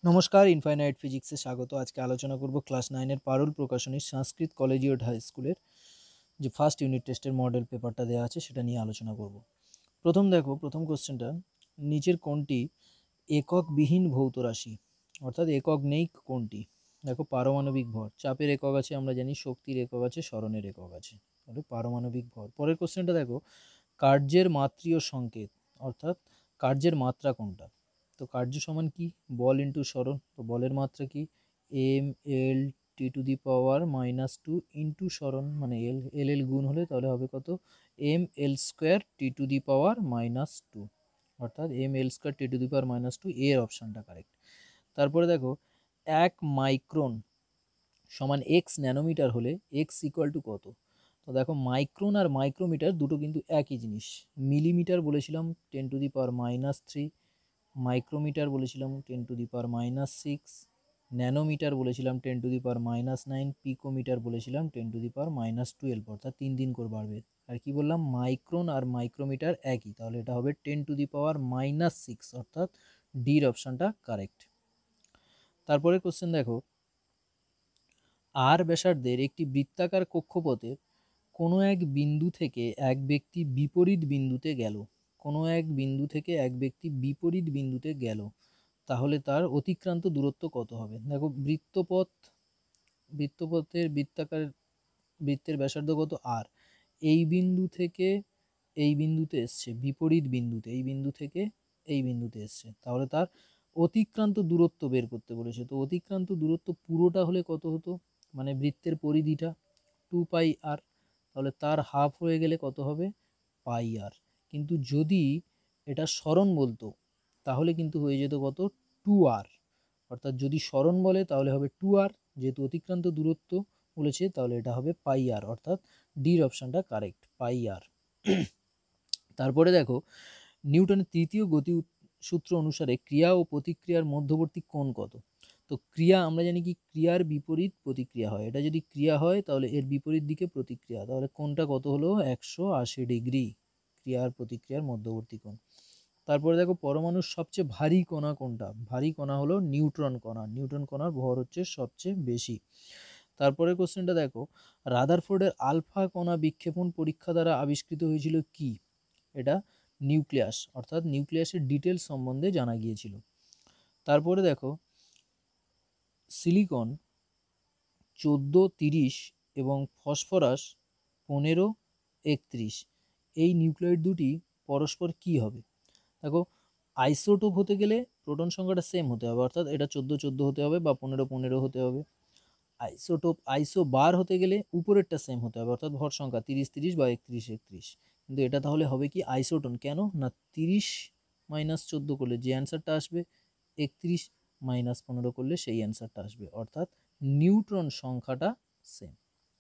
নমস্কার, ইনফাইনাইট ফিজিক্সে স্বাগত। আজকে আলোচনা করব ক্লাস 9 এর পারুল প্রকাশনীর সংস্কৃত কলেজিয়েট হাই স্কুলের যে ফার্স্ট ইউনিট টেস্টের মডেল পেপারটা দেওয়া আছে সেটা নিয়ে আলোচনা করব। প্রথম কোশ্চেনটা, নিচের কোনটি এককবিহীন ভৌত রাশি, অর্থাৎ একক নেই কোনটি? দেখো, পারমাণবিক ভর। চাপের একক আছে আমরা জানি, শক্তির একক আছে, স্মরণের একক আছে, তাহলে পারমাণবিক ভর। পরের কোশ্চেনটা দেখো, কার্যের মাত্রীয় সংকেত, অর্থাৎ কার্যের মাত্রা কোনটা? তো কার্য সমান কি? বল ইন্টু স্মরণ। তো বলের মাত্রা কি? mL (T⁻⁻²) ইন্টু স্মরণ, মানে এল গুণ হলে তাহলে হবে কত? mL²T⁻², অর্থাৎ mL²T⁻², এর অপশানটা কারেক্ট। তারপরে দেখো, 1 মাইক্রন সমান এক্স ন্যানোমিটার হলে এক্স ইকুয়াল টু কত? তো দেখো, মাইক্রন আর মাইক্রোমিটার দুটো কিন্তু একই জিনিস। মিলিমিটার বলেছিলাম 10⁻³ মাইক্রোমিটার বলেছিলাম 10⁻⁶, ন্যানোমিটার বলেছিলাম 10⁻⁹, পিকোমিটার বলেছিলাম 10⁻12, অর্থাৎ 3 করে বাড়বে। আর কি বললাম? মাইক্রন আর মাইক্রোমিটার একই, তাহলে এটা হবে 10⁻⁶, অর্থাৎ ডির অপশানটা কারেক্ট। তারপরে কোশ্চেন দেখো, আর ব্যাসার্ধের একটি বৃত্তাকার কক্ষপথের কোনো এক বিন্দু থেকে এক ব্যক্তি বিপরীত বিন্দুতে গেল, কোনো এক বিন্দু থেকে এক ব্যক্তি বিপরীত বিন্দুতে গেল, তাহলে তার অতিক্রান্ত দূরত্ব কত হবে? দেখো, বৃত্তপথের বৃত্তের ব্যাসার্ধ কত? আর এই বিন্দু থেকে এই বিন্দুতে এসছে, বিপরীত বিন্দুতে, এই বিন্দু থেকে এই বিন্দুতে এসছে, তাহলে তার অতিক্রান্ত দূরত্ব বের করতে বলেছে। তো অতিক্রান্ত দূরত্ব পুরোটা হলে কত হতো? মানে বৃত্তের পরিধিটা 2πr, তাহলে তার হাফ হয়ে গেলে কত হবে? πr। কিন্তু যদি এটা স্মরণ বলতো তাহলে কিন্তু হয়ে যেত কত? 2r। অর্থাৎ যদি স্মরণ বলে তাহলে হবে 2r, যেহেতু অতিক্রান্ত দূরত্ব বলেছে তাহলে এটা হবে πr, অর্থাৎ ডির অপশানটা কারেক্ট, πr। তারপরে দেখো, নিউটনের তৃতীয় গতি সূত্র অনুসারে ক্রিয়া ও প্রতিক্রিয়ার মধ্যবর্তী কোণ কত? তো ক্রিয়া আমরা জানি কি, ক্রিয়ার বিপরীত প্রতিক্রিয়া হয়। এটা যদি ক্রিয়া হয় তাহলে এর বিপরীত দিকে প্রতিক্রিয়া, তাহলে কোণটা কত হলো? 180 ডিগ্রি, ক্রিয়ার প্রতিক্রিয়ার মধ্যবর্তী কোণ। তারপরে দেখো, পরমাণুর সবচেয়ে ভারী কণা কোনটা? ভারী কণা হলো নিউট্রন কণা। নিউট্রন কণার ভর হচ্ছে সবচেয়ে বেশি। তারপরে কোশ্চেনটা দেখো, রাদারফোর্ডের আলফা কণা বিক্ষেপণ পরীক্ষা দ্বারা আবিষ্কৃত হয়েছিল কি? এটা নিউক্লিয়াস, অর্থাৎ নিউক্লিয়াসের ডিটেলস সম্বন্ধে জানা গিয়েছিল। তারপরে দেখো, সিলিকন 1430 এবং ফসফরাস 1531, এই নিউক্লিয়েট দুটি পরস্পর কি হবে? দেখো, আইসোটোপ হতে গেলে প্রোটন সংখ্যাটা সেম হতে হবে, অর্থাৎ এটা 14 হতে হবে বা 15 হতে হবে। আইসোবার হতে গেলে উপরেরটা সেম হতে হবে, অর্থাৎ ভর সংখ্যা 30 বা 31। কিন্তু এটা তাহলে হবে কি আইসোটোন? কেন না, 30 - 14 করলে যে অ্যান্সারটা আসবে, 31 - 15 করলে সেই অ্যান্সারটা আসবে, অর্থাৎ নিউট্রন সংখ্যাটা সেম।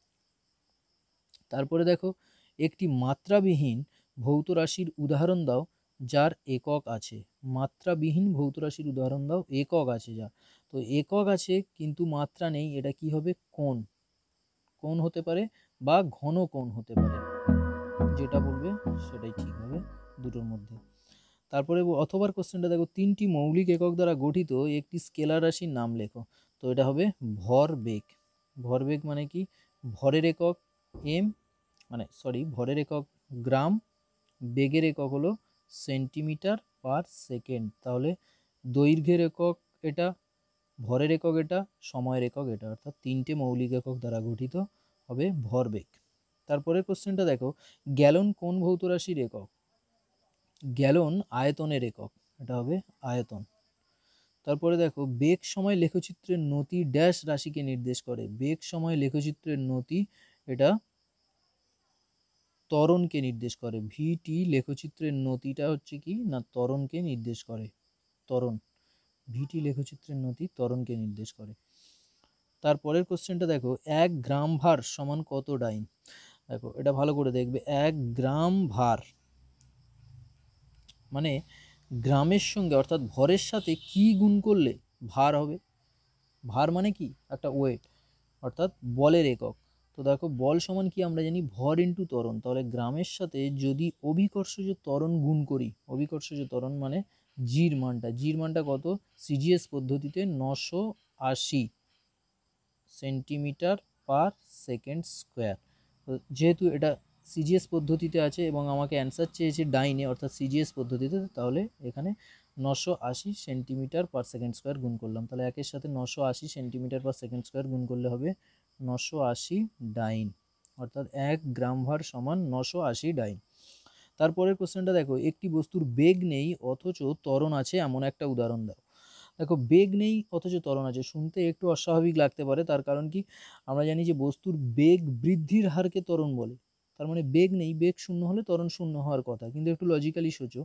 তারপরে দেখো, একটি মাত্রাবিহীন ভৌত রাশির উদাহরণ দাও যার একক আছে। মাত্রাবিহীন ভৌত রাশির উদাহরণ দাও, একক আছে যার। তো একক আছে কিন্তু মাত্রা নেই, এটা কি হবে? কোণ। কোণ হতে পারে বা ঘন কোণ হতে পারে, যেটা বলবে সেটাই ঠিক হবে দুটোর মধ্যে। তারপরে অথবার কোশ্চেনটা দেখো, 3টি মৌলিক একক দ্বারা গঠিত একটি স্কেলার রাশির নাম লেখো। তো এটা হবে ভরবেগ। ভরবেগ মানে কি? ভরের একক ভরের একক গ্রাম, বেগের একক হলো সেন্টিমিটার/সেকেন্ড। তাহলে দৈর্ঘ্যের একক এটা, ভরের একক এটা, সময়ের একক এটা, অর্থাৎ 3টে মৌলিক একক দ্বারা গঠিত হবে ভরবেগ। তারপরে কোশ্চেনটা দেখো, গ্যালন কোন ভৌত রাশির একক? গ্যালন আয়তনের একক, এটা হবে আয়তন। তারপরে দেখো, বেগ সময় লেখচিত্রের নতি ড্যাশ রাশিকে নির্দেশ করে। বেগ সময় লেখচিত্রের নতি এটা ত্বরণকে নির্দেশ করে। ভিটি লেখচিত্রের নতিটা হচ্ছে কি না, ত্বরণকে নির্দেশ করে। ত্বরণ, ভিটি লেখচিত্রের নতি ত্বরণকে নির্দেশ করে। তারপরের কোশ্চেনটা দেখো, 1 গ্রাম ভার সমান কত ডাইন? দেখো, এটা ভালো করে দেখবে। 1 গ্রাম ভার মানে গ্রামের সঙ্গে অর্থাৎ ভরের সাথে কি গুণ করলে ভার হবে? ভার মানে কি? একটা ওয়েট, অর্থাৎ বলের একক। তো দেখো, বল সমান কি আমরা জানি? ভর ইন্টু ত্বরণ। তাহলে গ্রামের সাথে যদি অভিকর্ষজ ত্বরণ গুণ করি, অভিকর্ষজ ত্বরণ মানে জির মানটা কত, সিজিএস পদ্ধতিতে 980 সেন্টিমিটার পার সেকেন্ড স্কোয়ার। তো যেহেতু এটা সিজিএস পদ্ধতিতে আছে এবং আমাকে অ্যান্সার চেয়েছে ডাইনে অর্থাৎ সিজিএস পদ্ধতিতে, তাহলে এখানে 980 সেন্টিমিটার পার সেকেন্ড স্কোয়ার গুণ করলাম। তাহলে একের সাথে 980 সেন্টিমিটার পার সেকেন্ড স্কোয়ার গুণ করলে হবে 980 ডাইন, অর্থাৎ 1 গ্রাম ভার সমান 980 ডাইন। তারপরের কোশ্চেনটা দেখো, একটি বস্তুর বেগ নেই অথচ ত্বরণ আছে এমন একটা উদাহরণ দাও। দেখো বেগ নেই অথচ ত্বরণ আছে, শুনতে একটু অস্বাভাবিক লাগতে পারে, তার কারণ কি আমরা জানি যে বস্তুর বেগ বৃদ্ধির হারকে ত্বরণ বলে, তার মানে বেগ নেই, বেগ শূন্য হলে ত্বরণ শূন্য হওয়ার কথা। কিন্তু একটু লজিক্যালি সোচো,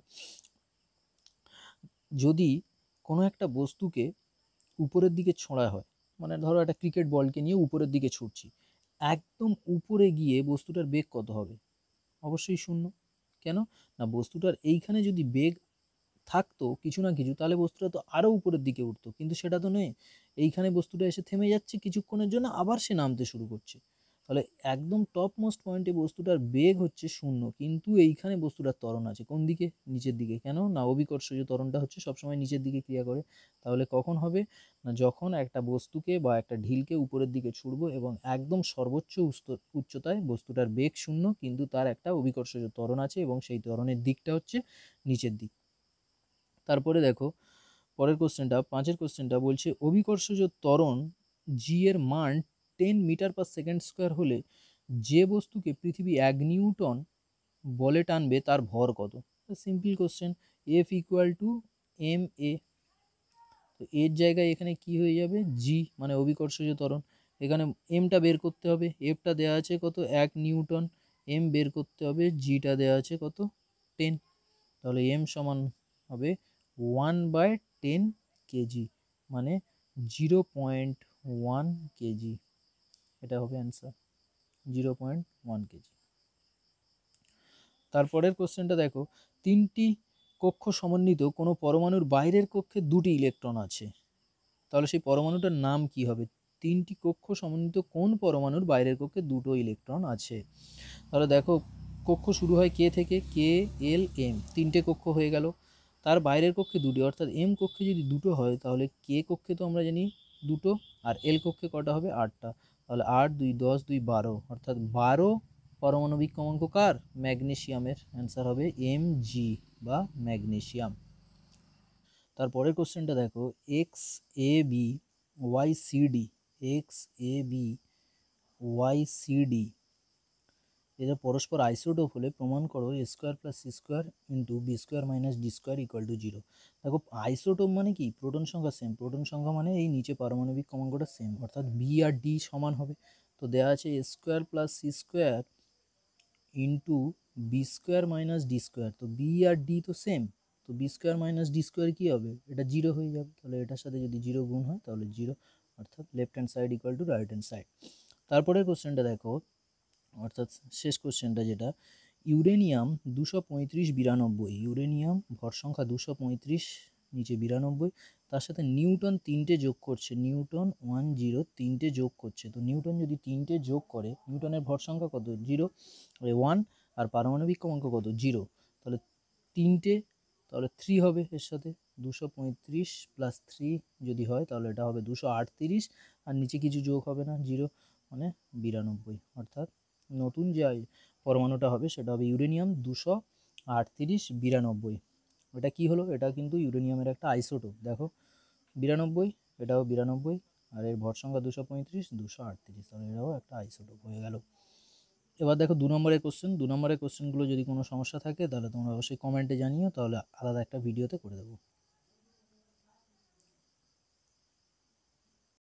যদি কোনো একটা বস্তুকে উপরের দিকে ছোঁড়া হয়, মানে ধরো একটা ক্রিকেট বলকে নিয়ে উপরের দিকে ছুটছি, একদম উপরে গিয়ে বস্তুটার বেগ কত হবে? অবশ্যই শূন্য। কেন না, বস্তুটার এইখানে যদি বেগ থাকতো কিছু না কিছু, তাহলে বস্তুটা তো আরও উপরের দিকে উঠতো, কিন্তু সেটা তো নেই। এইখানে বস্তুটা এসে থেমে যাচ্ছে কিছুক্ষণের জন্য, আবার সে নামতে শুরু করছে। তাহলে একদম টপ মোস্ট পয়েন্টে বস্তুটার বেগ হচ্ছে শূন্য, কিন্তু এইখানে বস্তুটার ত্বরণ আছে কোন দিকে? নিচের দিকে। কেন না, অভিকর্ষজ ত্বরণটা হচ্ছে সবসময় নিচের দিকে ক্রিয়া করে। তাহলে কখন হবে না, যখন একটা বস্তুকে বা একটা ঢিলকে উপরের দিকে ছুড়বো এবং একদম সর্বোচ্চ উচ্চতায় বস্তুটার বেগ শূন্য, কিন্তু তার একটা অভিকর্ষজ ত্বরণ আছে এবং সেই ত্বরণের দিকটা হচ্ছে নিচের দিক। তারপরে দেখো পরের কোশ্চেনটা, 5-এর কোশ্চেনটা বলছে অভিকর্ষজ ত্বরণ জি এর মান 10 মিটার পার সেকেন্ড স্কোয়ার হলে যে বস্তুকে পৃথিবী 1 নিউটন বলে টানবে তার ভর কত? Simple question, F equal to M A. তো এর জায়গায় এখানে কি হয়ে যাবে, জি মানে অভিকর্ষজ ত্বরণ। এখানে এমটা বের করতে হবে, এফটা দেওয়া আছে কত 1 নিউটন, এম বের করতে হবে, জিটা দেওয়া আছে কত 10। তাহলে এম সমান হবে 1/10 কেজি, মানে 0.1 কেজি। এটা হবে অ্যান্সার, 0.1 কেজি। তারপরের কোশ্চেনটা দেখো, 3টি কক্ষ সমন্বিত কোনো পরমাণুর বাইরের কক্ষে 2টি ইলেকট্রন আছে, তাহলে সেই পরমাণুটার নাম কি হবে? 3টি কক্ষ সমন্বিত কোন পরমাণুর বাইরের কক্ষে 2টো ইলেকট্রন আছে? তাহলে দেখো কক্ষ শুরু হয় কে থেকে, কে এল এম, 3টে কক্ষ হয়ে গেল। তার বাইরের কক্ষে 2টি, অর্থাৎ এম কক্ষে যদি 2টো হয় তাহলে কে কক্ষে তো আমরা জানি 2টো, আর এল কক্ষে কটা হবে 8টা। তাহলে 8 2 10 2 12, অর্থাৎ 12 পারমাণবিক ক্রমাঙ্ক কার? ম্যাগনেসিয়ামের। অ্যান্সার হবে এম জি বা ম্যাগনেসিয়াম। তারপরের কোশ্চেনটা দেখো, X A B Y C D, X A B Y C D এদের পরস্পর আইসোটোপ হলে প্রমাণ করো A square plus C square into B square minus D square equal to 0। দেখো আইসোটোপ মানে কি, প্রোটন সংখ্যা সেম, প্রোটন সংখ্যা মানে এই নিচে পারমাণবিক ক্রমাঙ্কটা সেম, অর্থাৎ বি আর ডি সমান হবে। তো দেওয়া আছে A square plus C square into B square minus D square, তো বি আর ডি তো সেম, তো B square minus D square কী হবে? এটা 0 হয়ে যাবে। তাহলে এটার সাথে যদি 0 গুণ হয় তাহলে 0, অর্থাৎ left hand side equal to right hand side. তারপরের কোশ্চেনটা দেখো, অর্থাৎ শেষ কোশ্চেনটা যেটা, ইউরেনিয়াম 235 ইউরেনিয়াম ভর সংখ্যা 235, নিচে 92, তার সাথে নিউটন 3টে যোগ করছে, নিউটন 10 3টে যোগ করছে। তো নিউটন যদি 3টে যোগ করে, নিউটনের ভর সংখ্যা কত? 0 1, আর পারমাণবিক ক্রমাঙ্ক কত? 0। তাহলে 3টে, তাহলে 3 হবে এর সাথে, 235 প্লাস 3 যদি হয় তাহলে এটা হবে 238, আর নিচে কিছু যোগ হবে না, 0 মানে 92, অর্থাৎ নতুন যে পরমাণুটা হবে সেটা হবে ইউরেনিয়াম 238 এটা কি হলো? এটা কিন্তু ইউরেনিয়ামের একটা আইসোটোপ। দেখো 92, এটাও 92, আর এর ভর সংখ্যা 235 238, তাহলে এটাও একটা আইসোটোপ হয়ে গেল। এবার দেখো 2 নম্বরের কোশ্চেন, 2 নম্বরের কোশ্চেনগুলো যদি কোনো সমস্যা থাকে তাহলে তোমরা অবশ্যই কমেন্টে জানিও, তাহলে আলাদা একটা ভিডিওতে করে দেবো।